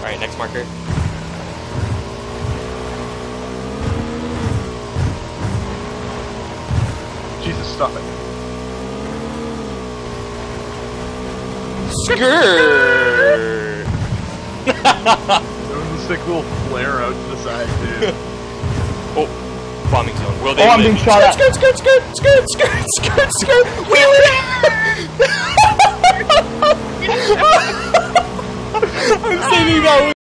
Alright, next marker. Jesus, stop it. Skrrrt. There was a sick little flare out to the side, dude. Oh, bombing zone. Will they Oh, I'm live? being shot at. Skirt, skirt, skirt, skirt, skirt, skirt, skirt. Wheelie. I'm saving that one.